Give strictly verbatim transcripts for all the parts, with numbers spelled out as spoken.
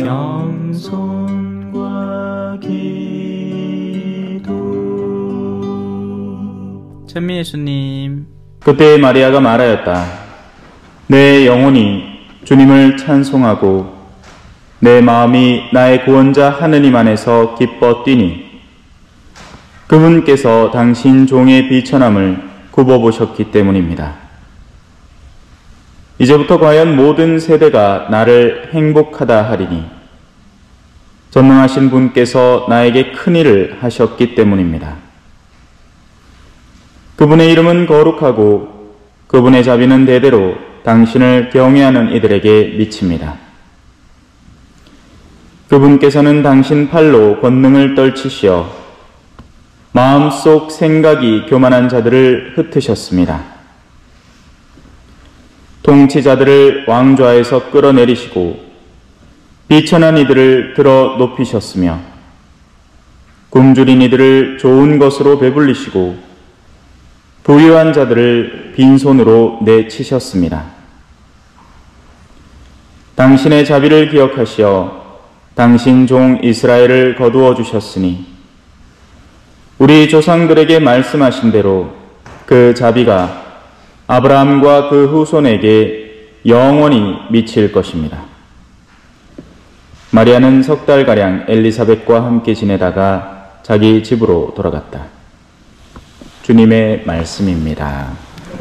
영손과 기도. 천미 예수님. 그때 마리아가 말하였다. 내 영혼이 주님을 찬송하고 내 마음이 나의 구원자 하느님 안에서 기뻐 뛰니 그분께서 당신 종의 비천함을 굽어보셨기 때문입니다. 이제부터 과연 모든 세대가 나를 행복하다 하리니 전능하신 분께서 나에게 큰일을 하셨기 때문입니다. 그분의 이름은 거룩하고 그분의 자비는 대대로 당신을 경외하는 이들에게 미칩니다. 그분께서는 당신 팔로 권능을 떨치시어 마음속 생각이 교만한 자들을 흩으셨습니다. 통치자들을 왕좌에서 끌어내리시고 비천한 이들을 들어 높이셨으며 굶주린 이들을 좋은 것으로 배불리시고 부유한 자들을 빈손으로 내치셨습니다. 당신의 자비를 기억하시어 당신 종 이스라엘을 거두어 주셨으니 우리 조상들에게 말씀하신 대로 그 자비가 아브라함과 그 후손에게 영원히 미칠 것입니다. 마리아는 석 달가량 엘리사벳과 함께 지내다가 자기 집으로 돌아갔다. 주님의 말씀입니다.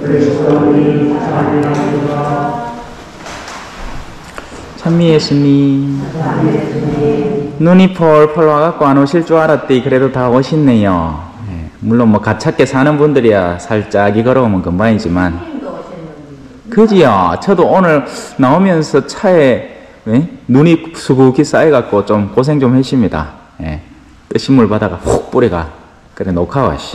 천미 예수님. 눈이 펄펄 와갖고 안 오실 줄 알았더니 그래도 다 오셨네요. 네, 물론 뭐 가깝게 사는 분들이야 살짝이 걸어오면 금방이지만 그지요. 저도 오늘 나오면서 차에 네? 눈이 수북히 쌓여갖고 좀 고생 좀 했습니다. 네, 뜨신 물 바다가 훅 뿌리가 그래 녹화와시.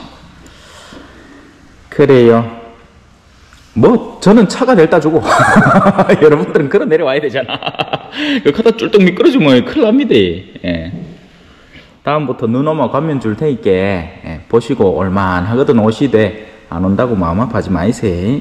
그래요. 뭐 저는 차가 델다 주고 여러분들은 걸어 내려와야 되잖아. 그 가다 쫄떡 미끄러지면 큰일 납니다. 예. 다음부터 눈 오면 가면 줄 테니까 예, 보시고 올만하거든 오시되 안 온다고 마음 아파하지 마이세요.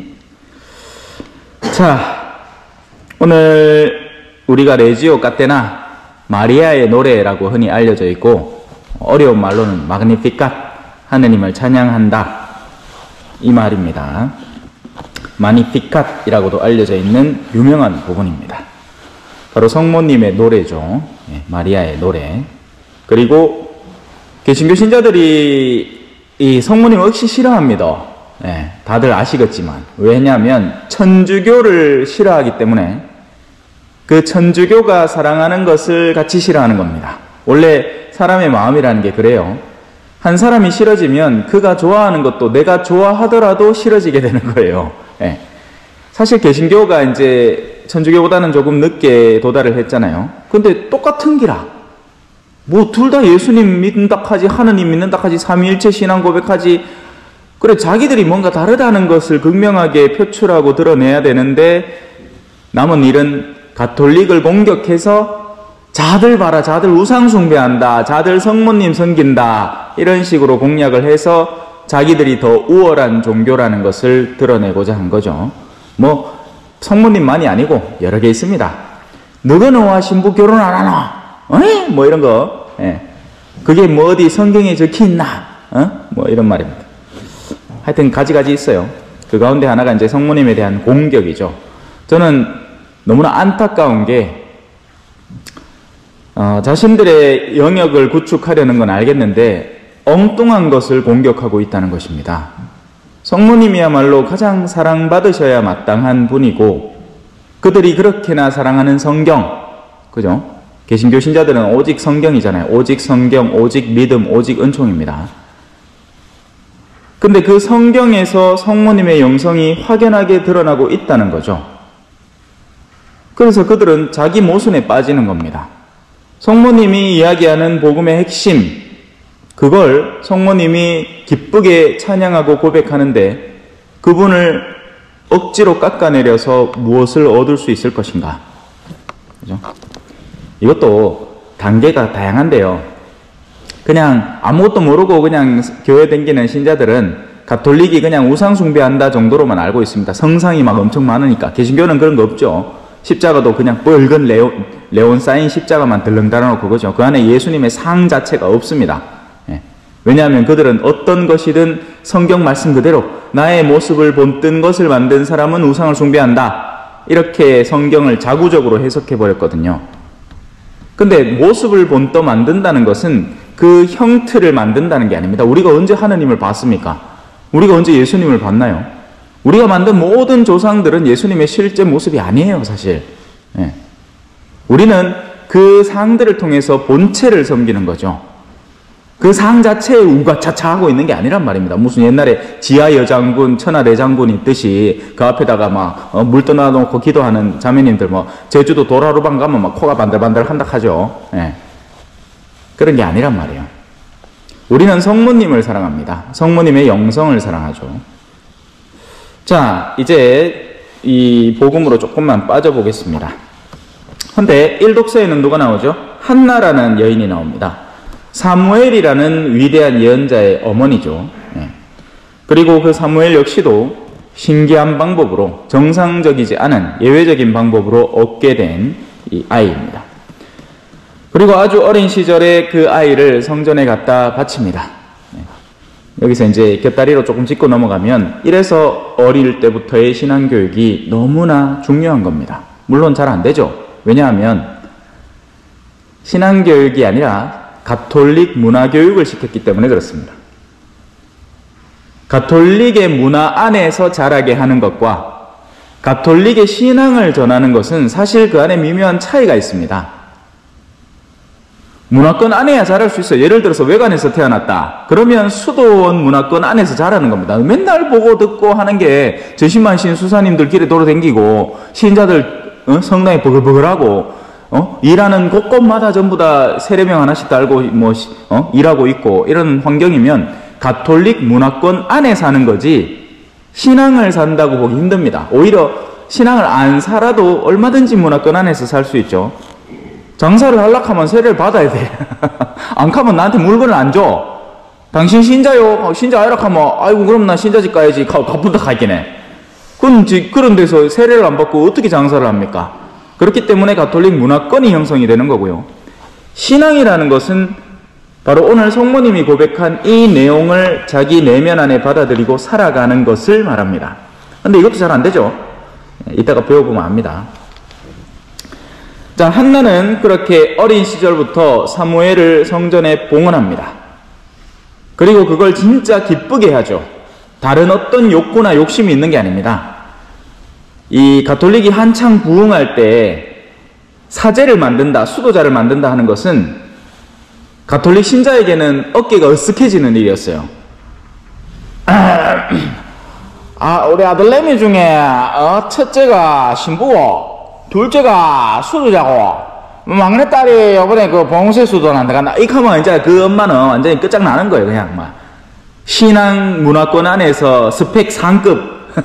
자, 오늘 우리가 레지오 까테나 마리아의 노래라고 흔히 알려져 있고 어려운 말로는 마그니피cat 하느님을 찬양한다 이 말입니다. 마니피캇이라고도 알려져 있는 유명한 부분입니다. 바로 성모님의 노래죠. 예, 마리아의 노래. 그리고 개신교 신자들이 이 성모님 억시 싫어합니다. 예, 다들 아시겠지만 왜냐하면 천주교를 싫어하기 때문에 그 천주교가 사랑하는 것을 같이 싫어하는 겁니다. 원래 사람의 마음이라는 게 그래요. 한 사람이 싫어지면 그가 좋아하는 것도 내가 좋아하더라도 싫어지게 되는 거예요. 예. 사실 개신교가 이제 천주교보다는 조금 늦게 도달을 했잖아요. 근데 똑같은 기라. 뭐 둘 다 예수님 믿는다 하지, 하느님 믿는다 하지, 삼위일체 신앙 고백하지. 그래 자기들이 뭔가 다르다는 것을 극명하게 표출하고 드러내야 되는데 남은 일은 가톨릭을 공격해서 자들 봐라, 자들 우상 숭배한다, 자들 성모님 섬긴다 이런 식으로 공략을 해서 자기들이 더 우월한 종교라는 것을 드러내고자 한 거죠. 뭐 성모님만이 아니고 여러 개 있습니다. 너는 와 신부 결혼 안 하나? 어이? 뭐 이런 거. 예. 그게 뭐 어디 성경에 적혀 있나? 어? 뭐 이런 말입니다. 하여튼 가지가지 있어요. 그 가운데 하나가 이제 성모님에 대한 공격이죠. 저는 너무나 안타까운 게 어, 자신들의 영역을 구축하려는 건 알겠는데 엉뚱한 것을 공격하고 있다는 것입니다. 성모님이야말로 가장 사랑받으셔야 마땅한 분이고 그들이 그렇게나 사랑하는 성경, 그죠? 개신교 신자들은 오직 성경이잖아요. 오직 성경, 오직 믿음, 오직 은총입니다. 근데 그 성경에서 성모님의 영성이 확연하게 드러나고 있다는 거죠. 그래서 그들은 자기 모순에 빠지는 겁니다. 성모님이 이야기하는 복음의 핵심, 그걸 성모님이 기쁘게 찬양하고 고백하는데 그분을 억지로 깎아내려서 무엇을 얻을 수 있을 것인가? 그죠? 이것도 단계가 다양한데요. 그냥 아무것도 모르고 그냥 교회 다니는 신자들은 가톨릭이 그냥 우상 숭배한다 정도로만 알고 있습니다. 성상이 막 엄청 많으니까. 개신교는 그런 거 없죠. 십자가도 그냥 뻘건 레온, 레온 쌓인 십자가만 들렁 달아놓고 그죠. 그 안에 예수님의 상 자체가 없습니다. 예. 왜냐하면 그들은 어떤 것이든 성경 말씀 그대로 나의 모습을 본뜬 것을 만든 사람은 우상을 숭배한다. 이렇게 성경을 자구적으로 해석해 버렸거든요. 근데 모습을 본떠 만든다는 것은 그 형태를 만든다는 게 아닙니다. 우리가 언제 하느님을 봤습니까? 우리가 언제 예수님을 봤나요? 우리가 만든 모든 조상들은 예수님의 실제 모습이 아니에요, 사실. 예. 우리는 그 상들을 통해서 본체를 섬기는 거죠. 그 상 자체에 우가차차하고 있는 게 아니란 말입니다. 무슨 옛날에 지하 여장군, 천하 내장군이 있듯이 그 앞에다가 막 어, 물 떠나놓고 기도하는 자매님들 뭐 제주도 도라루방 가면 막 코가 반들반들 한다 하죠. 예. 그런 게 아니란 말이에요. 우리는 성모님을 사랑합니다. 성모님의 영성을 사랑하죠. 자, 이제 이 복음으로 조금만 빠져보겠습니다. 근데 일독서에는 누가 나오죠? 한나라는 여인이 나옵니다. 사무엘이라는 위대한 예언자의 어머니죠. 네. 그리고 그 사무엘 역시도 신기한 방법으로 정상적이지 않은 예외적인 방법으로 얻게 된 이 아이입니다. 그리고 아주 어린 시절에 그 아이를 성전에 갖다 바칩니다. 네. 여기서 이제 곁다리로 조금 짚고 넘어가면 이래서 어릴 때부터의 신앙교육이 너무나 중요한 겁니다. 물론 잘 안 되죠. 왜냐하면 신앙교육이 아니라 가톨릭 문화교육을 시켰기 때문에 그렇습니다. 가톨릭의 문화 안에서 자라게 하는 것과 가톨릭의 신앙을 전하는 것은 사실 그 안에 미묘한 차이가 있습니다. 문화권 안에야 자랄 수 있어요. 예를 들어서 외관에서 태어났다. 그러면 수도원 문화권 안에서 자라는 겁니다. 맨날 보고 듣고 하는 게 저신만신 수사님들 길에 돌아다니고 신자들 어? 성당에 버글버글하고 어? 일하는 곳곳마다 전부 다 세례명 하나씩 달고 뭐 어? 일하고 있고 이런 환경이면 가톨릭 문화권 안에 사는 거지 신앙을 산다고 보기 힘듭니다. 오히려 신앙을 안 살아도 얼마든지 문화권 안에서 살 수 있죠. 장사를 하려고 하면 세례를 받아야 돼. 안 가면 나한테 물건을 안 줘. 당신 신자요? 신자 아니라 하면 아이고 그럼 나 신자집 가야지. 가뿐다 가긴 해. 그럼 그런 데서 세례를 안 받고 어떻게 장사를 합니까? 그렇기 때문에 가톨릭 문화권이 형성이 되는 거고요. 신앙이라는 것은 바로 오늘 성모님이 고백한 이 내용을 자기 내면 안에 받아들이고 살아가는 것을 말합니다. 근데 이것도 잘 안 되죠. 이따가 배워보면 압니다. 자, 한나는 그렇게 어린 시절부터 사무엘을 성전에 봉헌합니다. 그리고 그걸 진짜 기쁘게 하죠. 다른 어떤 욕구나 욕심이 있는 게 아닙니다. 이 가톨릭이 한창 부흥할 때 사제를 만든다, 수도자를 만든다 하는 것은 가톨릭 신자에게는 어깨가 으쓱해지는 일이었어요. 아, 우리 아들내미 중에 어, 첫째가 신부고 둘째가 수도자고 막내딸이 이번에 그 봉쇄 수도 난다 간다. 이렇게 하면 이제 그 엄마는 완전히 끝장나는 거예요. 그냥 막 신앙 문화권 안에서 스펙 상급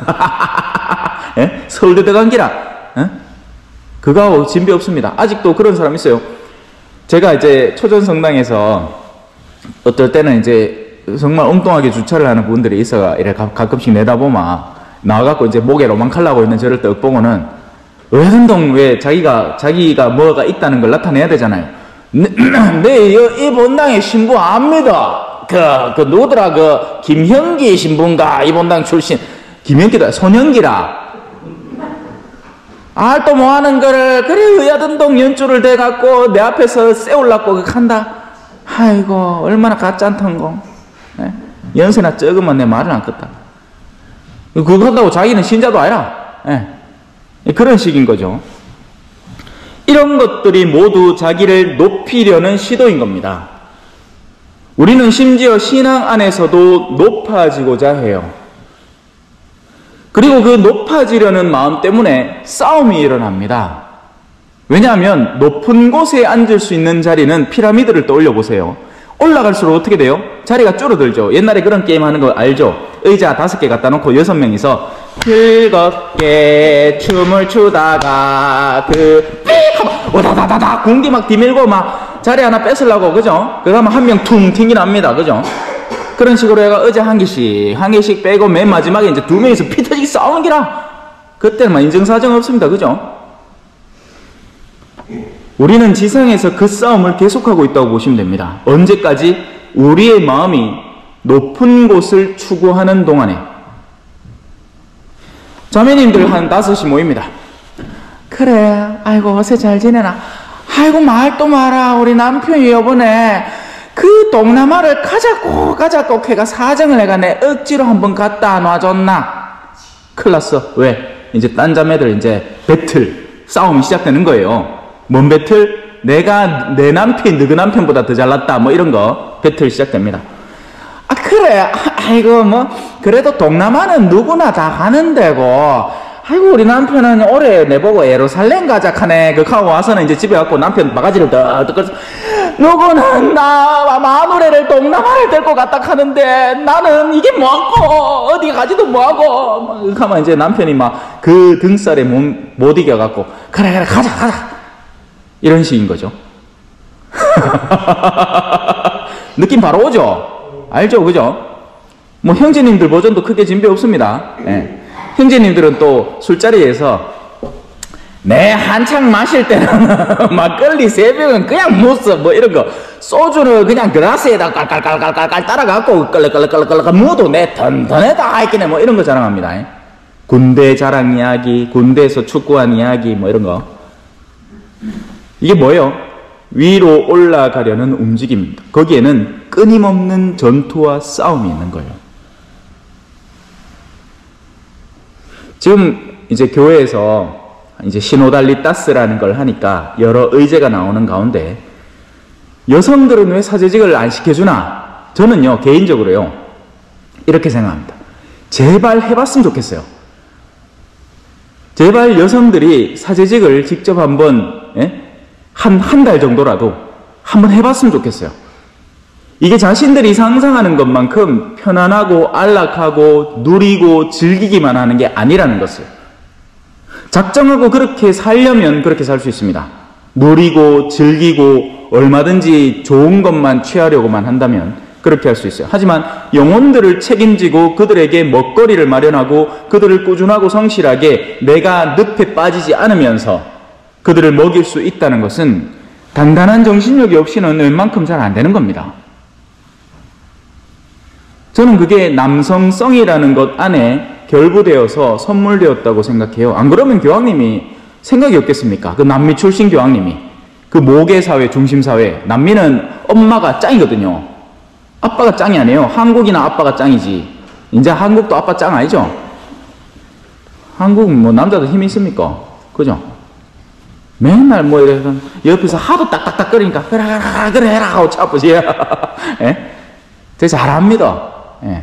예? 서울대 들어간 기라 예? 그거하고 진비 없습니다. 아직도 그런 사람 있어요. 제가 이제 초전성당에서 어떨 때는 이제 정말 엉뚱하게 주차를 하는 분들이 있어가 이래 가끔씩 내다보면 나와갖고 이제 목에 로망칼라고 있는 저를 떡 보고는 왜든동 왜 자기가 자기가 뭐가 있다는 걸 나타내야 되잖아요. 네, 이 본당의 신부 압니다. 그, 그 누구더라 그 김형기 신부인가 이 본당 출신 김형기다 손형기라. 아, 또 뭐 하는 거를, 그래, 의아든동 연주를 대갖고, 내 앞에서 세울라고 한다. 아이고, 얼마나 가짠턴고. 네? 연세나 적으면 내 말을 안 껐다. 그거 한다고 자기는 신자도 아니라. 네. 그런 식인 거죠. 이런 것들이 모두 자기를 높이려는 시도인 겁니다. 우리는 심지어 신앙 안에서도 높아지고자 해요. 그리고 그 높아지려는 마음 때문에 싸움이 일어납니다. 왜냐하면 높은 곳에 앉을 수 있는 자리는 피라미드를 떠올려 보세요. 올라갈수록 어떻게 돼요? 자리가 줄어들죠. 옛날에 그런 게임 하는 거 알죠? 의자 다섯 개 갖다 놓고 여섯 명이서 즐겁게 춤을 추다가 그 삑! 하면 오다다다다 공기 막 뒤밀고 막 자리 하나 뺏으려고 그죠? 그러면 한 명 퉁 튕기 납니다. 그죠? 그런 식으로 해가 어제 한 개씩 한 개씩 빼고 맨 마지막에 이제 두 명이서 피 터지게 싸우는 기라. 그때는 막 인증사정 없습니다. 그죠? 우리는 지상에서 그 싸움을 계속하고 있다고 보시면 됩니다. 언제까지? 우리의 마음이 높은 곳을 추구하는 동안에. 자매님들 한 다섯이 모입니다. 그래, 아이고 어세 잘 지내나? 아이고 말도 마라. 우리 남편이 요번에 그 동남아를 가자고 가자고 걔가 사정을 해가 내 억지로 한번 갖다 놔줬나? 큰일 났어. 왜? 이제 딴 자매들 이제 배틀, 싸움이 시작되는 거예요. 뭔 배틀? 내가 내 남편이 너그 남편보다 더 잘났다 뭐 이런 거 배틀 시작됩니다. 아 그래, 아이고 뭐 그래도 동남아는 누구나 다 가는 데고, 아이고 우리 남편은 올해 내보고 예루살렘 가자 하네. 그 하고 와서는 이제 집에 갖고 남편 바가지를 더더끌 누구는 나 마누라를 동남아를 데리고 갔다 하는데 나는 이게 뭐하고 어디 가지도 뭐하고 막 하면 이제 남편이 막 그 등살에 못, 못 이겨갖고 그래 그래 가자 가자 이런 식인 거죠. 느낌 바로 오죠? 알죠? 그죠? 뭐 형제님들 버전도 크게 진배 없습니다. 네. 형제님들은 또 술자리에서 내 한창 마실 때는 막걸리 세 병은 그냥 못 써. 뭐 이런 거. 소주를 그냥 그라스에다 깔깔깔깔깔 따라갖고 끌끌끌끌끌끌 무도 내 던던에다 하이키네 뭐 이런 거 자랑합니다. 군대 자랑 이야기, 군대에서 축구한 이야기 뭐 이런 거. 이게 뭐예요? 위로 올라가려는 움직임입니다. 거기에는 끊임없는 전투와 싸움이 있는 거예요. 지금 이제 교회에서 이제 시노달리따스라는 걸 하니까 여러 의제가 나오는 가운데 여성들은 왜 사제직을 안 시켜주나? 저는요 개인적으로요 이렇게 생각합니다. 제발 해봤으면 좋겠어요. 제발 여성들이 사제직을 직접 한번 한 한 달 정도라도 한번 해봤으면 좋겠어요. 이게 자신들이 상상하는 것만큼 편안하고 안락하고 누리고 즐기기만 하는 게 아니라는 것을 작정하고 그렇게 살려면 그렇게 살 수 있습니다. 누리고 즐기고 얼마든지 좋은 것만 취하려고만 한다면 그렇게 할 수 있어요. 하지만 영혼들을 책임지고 그들에게 먹거리를 마련하고 그들을 꾸준하고 성실하게 내가 늪에 빠지지 않으면서 그들을 먹일 수 있다는 것은 단단한 정신력이 없이는 웬만큼 잘 안 되는 겁니다. 저는 그게 남성성이라는 것 안에 결부되어서 선물되었다고 생각해요. 안 그러면 교황님이 생각이 없겠습니까? 그 남미 출신 교황님이 그 모계사회 중심사회, 남미는 엄마가 짱이거든요. 아빠가 짱이 아니에요. 한국이나 아빠가 짱이지. 이제 한국도 아빠 짱 아니죠? 한국은 뭐 남자도 힘이 있습니까? 그죠? 맨날 뭐 이래서 옆에서 하도 딱딱딱 거리니까 그래 그래 그래 해라 하고 차쁘지. 예? 되게 잘합니다. 예.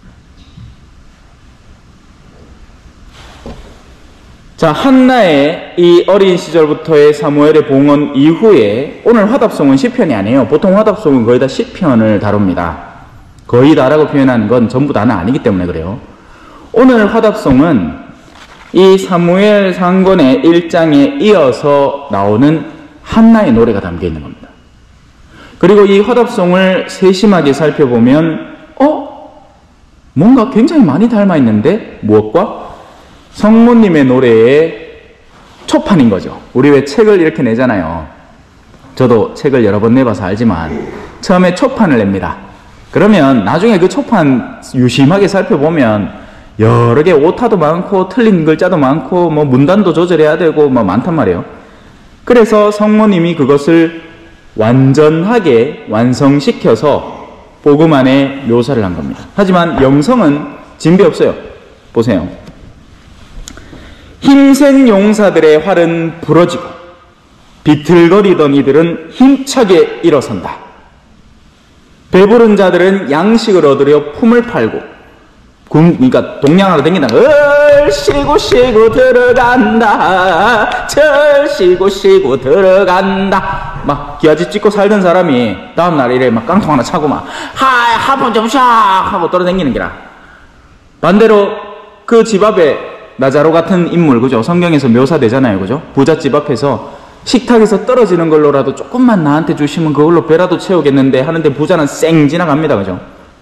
자, 한나의 이 어린 시절부터의 사무엘의 봉헌 이후에 오늘 화답송은 시편이 아니에요. 보통 화답송은 거의 다 시편을 다룹니다. 거의 다라고 표현하는 건 전부 다는 아니기 때문에 그래요. 오늘 화답송은 이 사무엘 상권의 일 장에 이어서 나오는 한나의 노래가 담겨 있는 겁니다. 그리고 이 화답송을 세심하게 살펴보면 어? 뭔가 굉장히 많이 닮아 있는데 무엇과? 성모님의 노래의 초판인 거죠. 우리 왜 책을 이렇게 내잖아요. 저도 책을 여러 번 내봐서 알지만 처음에 초판을 냅니다. 그러면 나중에 그 초판 유심하게 살펴보면 여러 개 오타도 많고 틀린 글자도 많고 뭐 문단도 조절해야 되고 뭐 많단 말이에요. 그래서 성모님이 그것을 완전하게 완성시켜서 복음 안에 묘사를 한 겁니다. 하지만 영성은 진배 없어요. 보세요. 힘센 용사들의 활은 부러지고 비틀거리던 이들은 힘차게 일어선다. 배부른 자들은 양식을 얻으려 품을 팔고 군, 그러니까 동냥하러 댕긴다. 을 쉬고 쉬고 들어간다. 철 쉬고 쉬고 들어간다. 막 기아지 찍고 살던 사람이 다음날 이래 막 깡통 하나 차고 막 하이 한번 좀 샥 하고 돌아다니는 기라. 반대로 그 집 앞에 나자로 같은 인물, 그죠? 성경에서 묘사되잖아요, 그죠? 부잣집 앞에서 식탁에서 떨어지는 걸로라도 조금만 나한테 주시면 그걸로 배라도 채우겠는데 하는데 부자는 쌩 지나갑니다, 그죠?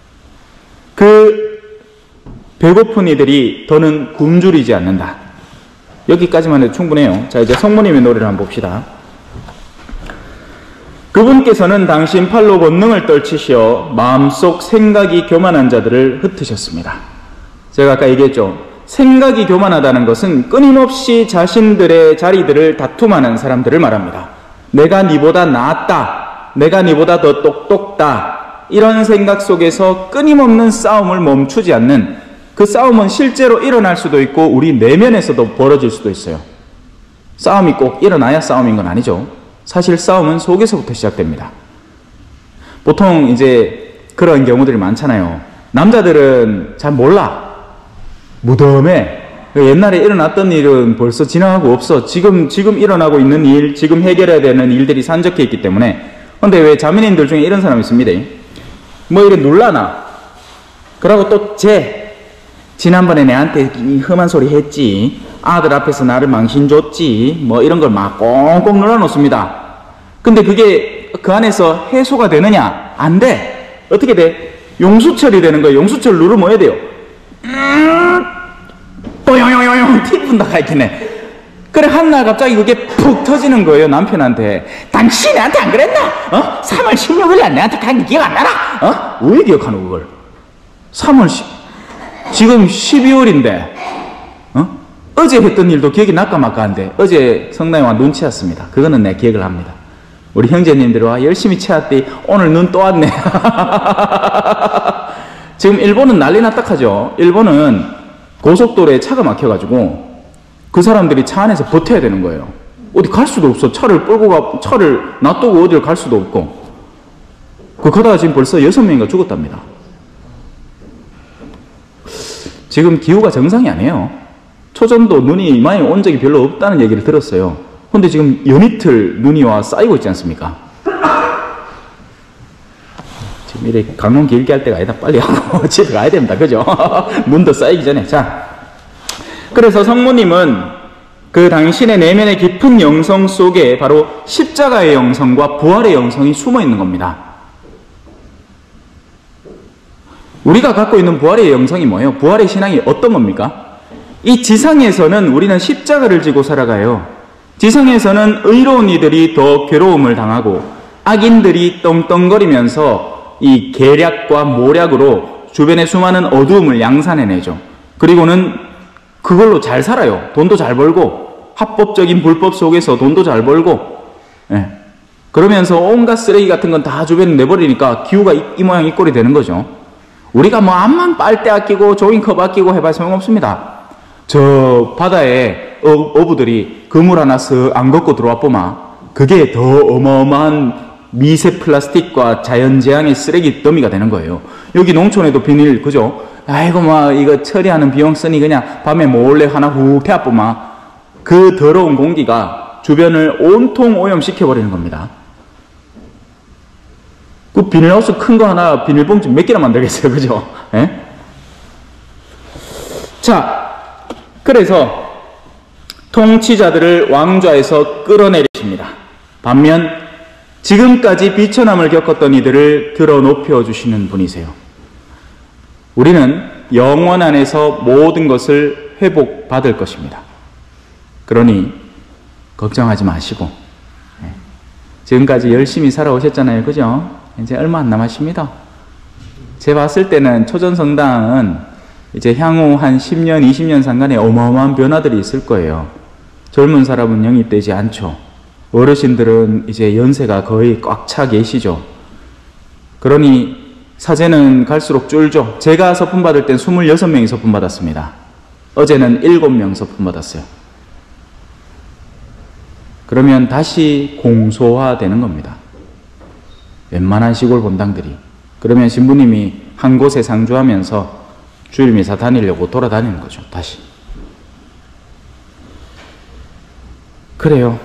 그 배고픈 이들이 더는 굶주리지 않는다. 여기까지만 해도 충분해요. 자, 이제 성모님의 노래를 한번 봅시다. 그분께서는 당신 팔로 권능을 떨치시어 마음속 생각이 교만한 자들을 흩으셨습니다. 제가 아까 얘기했죠. 생각이 교만하다는 것은 끊임없이 자신들의 자리들을 다툼하는 사람들을 말합니다. 내가 니보다 낫다, 내가 니보다 더 똑똑다, 이런 생각 속에서 끊임없는 싸움을 멈추지 않는, 그 싸움은 실제로 일어날 수도 있고 우리 내면에서도 벌어질 수도 있어요. 싸움이 꼭 일어나야 싸움인 건 아니죠. 사실 싸움은 속에서부터 시작됩니다. 보통 이제 그런 경우들이 많잖아요. 남자들은 잘 몰라. 무덤에 옛날에 일어났던 일은 벌써 지나가고 없어. 지금 지금 일어나고 있는 일, 지금 해결해야 되는 일들이 산적해 있기 때문에. 근데 왜 자매님들 중에 이런 사람이 있습니다. 뭐 이래 놀라나. 그러고 또 쟤 지난번에 내한테 이 험한 소리 했지, 아들 앞에서 나를 망신 줬지, 뭐 이런 걸 막 꽁꽁 눌러 놓습니다. 근데 그게 그 안에서 해소가 되느냐? 안 돼. 어떻게 돼? 용수철이 되는 거예요. 용수철 누르면 뭐 해야 돼요? 음, 뽀용용용용 티분다 가있겠네. 그래 한날 갑자기 그게 푹 터지는 거예요. 남편한테. 당신이 나한테 안 그랬나? 어? 삼월 십육일 날 내한테 간 게 기억 안 나나? 어? 왜 기억하노 그걸? 삼월 십 지금 십이월인데 어? 어제 했던 일도 기억이 날까 말까 한데, 어제 성당에 눈 치웠습니다. 그거는 내 기억을 합니다. 우리 형제님들이 와 열심히 치웠더니 오늘 눈 또 왔네. 지금 일본은 난리 났다 하죠. 일본은 고속도로에 차가 막혀가지고 그 사람들이 차 안에서 버텨야 되는 거예요. 어디 갈 수도 없어. 차를 끌고 가, 차를 놔두고 어디를 갈 수도 없고. 그 가다가 지금 벌써 여섯 명인가 죽었답니다. 지금 기후가 정상이 아니에요. 초전도 눈이 많이 온 적이 별로 없다는 얘기를 들었어요. 근데 지금 연이틀 눈이 와 쌓이고 있지 않습니까? 지금 이렇게 강론 길게 할 때가 아니다. 빨리 하고 집에 가야 됩니다. 그죠? 눈도 쌓이기 전에. 자, 그래서 성모님은 그 당신의 내면의 깊은 영성 속에 바로 십자가의 영성과 부활의 영성이 숨어 있는 겁니다. 우리가 갖고 있는 부활의 영성이 뭐예요? 부활의 신앙이 어떤 겁니까? 이 지상에서는 우리는 십자가를 지고 살아가요. 지상에서는 의로운 이들이 더 괴로움을 당하고 악인들이 떵떵거리면서 이 계략과 모략으로 주변의 수많은 어두움을 양산해내죠. 그리고는 그걸로 잘 살아요. 돈도 잘 벌고, 합법적인 불법 속에서 돈도 잘 벌고, 예. 그러면서 온갖 쓰레기 같은 건 다 주변에 내버리니까 기후가 이, 이 모양 이 꼴이 되는 거죠. 우리가 뭐 암만 빨대 아끼고 조깅컵 아끼고 해봐야 소용없습니다. 저 바다에 어, 어부들이 그물 하나 쓱 안 걷고 들어와 보마, 그게 더 어마어마한 미세 플라스틱과 자연재앙의 쓰레기 더미가 되는 거예요. 여기 농촌에도 비닐, 그죠? 아이고, 막, 이거 처리하는 비용 쓰니 그냥 밤에 몰래 하나 훅 태워보마. 그 더러운 공기가 주변을 온통 오염시켜버리는 겁니다. 그 비닐하우스 큰 거 하나, 비닐봉지 몇 개나 만들겠어요, 그죠? 예? 자, 그래서 통치자들을 왕좌에서 끌어내리십니다. 반면 지금까지 비천함을 겪었던 이들을 들어 높여주시는 분이세요. 우리는 영원 안에서 모든 것을 회복받을 것입니다. 그러니 걱정하지 마시고, 지금까지 열심히 살아오셨잖아요, 그죠? 이제 얼마 안 남았습니다. 제가 봤을 때는 초전성당은 이제 향후 한 십 년, 이십 년 상간에 어마어마한 변화들이 있을 거예요. 젊은 사람은 영입되지 않죠. 어르신들은 이제 연세가 거의 꽉 차 계시죠. 그러니 사제는 갈수록 줄죠. 제가 서품 받을 땐 스물여섯 명이 서품 받았습니다. 어제는 일곱 명 서품 받았어요. 그러면 다시 공소화되는 겁니다. 웬만한 시골 본당들이. 그러면 신부님이 한 곳에 상주하면서 주일 미사 다니려고 돌아다니는 거죠. 다시. 그래요.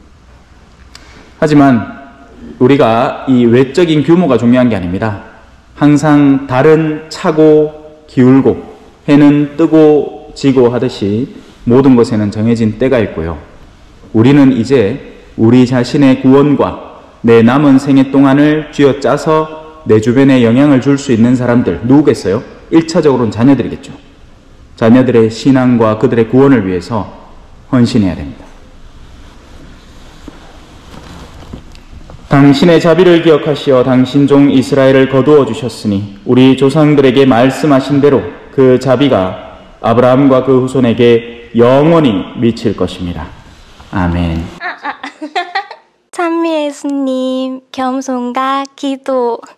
하지만 우리가 이 외적인 규모가 중요한 게 아닙니다. 항상 달은 차고 기울고 해는 뜨고 지고 하듯이 모든 것에는 정해진 때가 있고요. 우리는 이제 우리 자신의 구원과 내 남은 생애 동안을 쥐어짜서 내 주변에 영향을 줄 수 있는 사람들, 누구겠어요? 일 차적으로는 자녀들이겠죠. 자녀들의 신앙과 그들의 구원을 위해서 헌신해야 됩니다. 당신의 자비를 기억하시어 당신 종 이스라엘을 거두어 주셨으니 우리 조상들에게 말씀하신 대로 그 자비가 아브라함과 그 후손에게 영원히 미칠 것입니다. 아멘. 찬미 예수님, 겸손과 기도.